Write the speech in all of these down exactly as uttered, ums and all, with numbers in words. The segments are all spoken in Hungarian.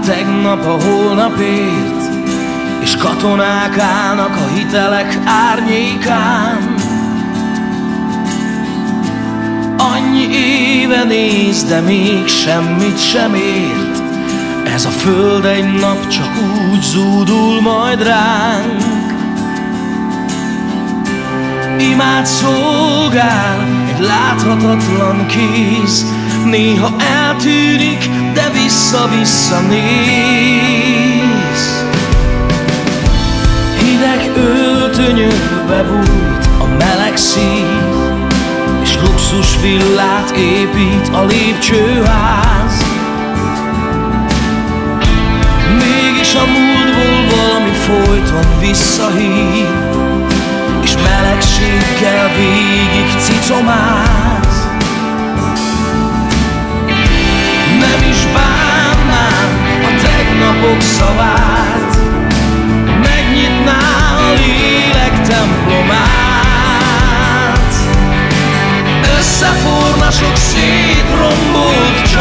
tegnap a holnapért, és katonák állnak a hitelek árnyékán. Annyi éve néz, de még semmit sem ért. Ez a föld egy nap csak úgy zúdul majd ránk. Imád szolgál egy láthatatlan kéz, néha eltűnik, de vissza-vissza néz. Hideg öltönyökbe bújt a meleg szív, és luxus villát épít a lépcsőház. Mégis a múltból valami folyton visszahív, és melegséggel végig cicomáz. Nem is bánnám a tegnapok szavát, megnyitná a lélek templomát. Összeforna sok szétrombolt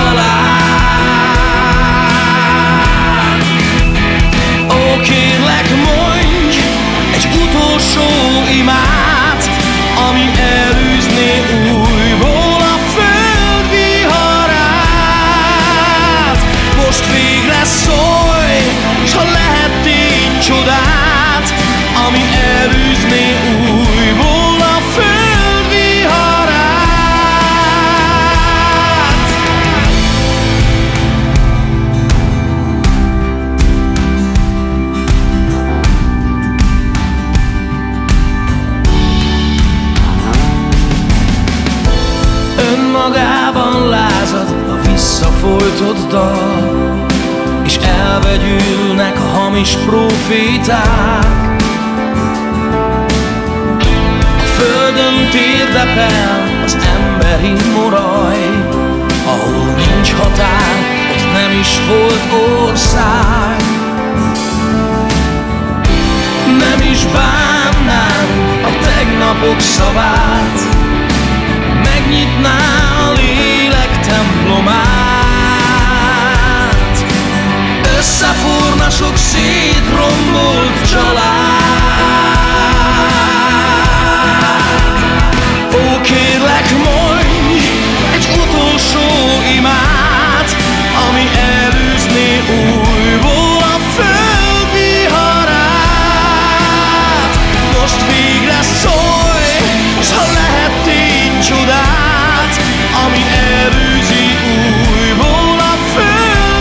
család. Ó, kérlek, mondj egy utolsó imát, ami elűzné újból a föld viharát. Most végre szólj, s ha lehet tégy csodát, ami elűzné újból a föld viharát. Önmagában lázad a visszafolytott dal, és elvegyülnek a hamis proféták. A földön térdepel az emberi moraj, ahol nincs határ, ott nem is volt ország. Nem is bánnám a tegnapok szavát, megnyitná a lélek templomát. Összeforna sok szétrombolt család. Ó, kérlek, mondj egy utolsó imát, ami elűzné újból a föld viharát. Most végre szólj, s ha lehet tégy csodát, ami elűzi újból a föld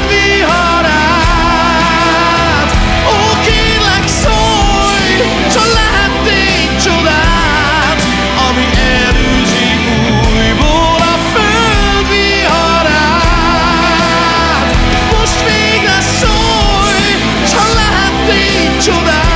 viharát. Ó, kérlek, szólj, s ha lehet tégy csodát, ami elűzi újból a föld viharát. Most végre szólj, s ha lehet tégy csodát,